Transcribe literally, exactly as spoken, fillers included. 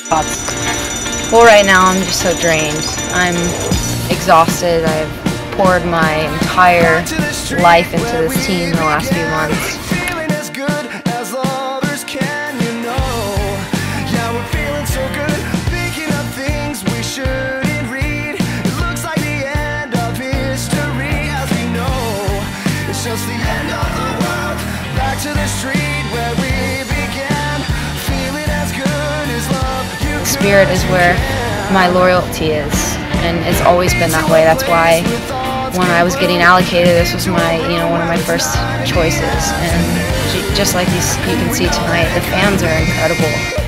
Thoughts. Well, right now I'm just so drained. I'm exhausted. I've poured my entire life into this team in the last few months. Just the end of the world, back to the street where we began, feeling as good as love. You Spirit is where my loyalty is, and it's always been that way. That's why when I was getting allocated, this was my, you know, one of my first choices. And just like you, you can see tonight, the fans are incredible.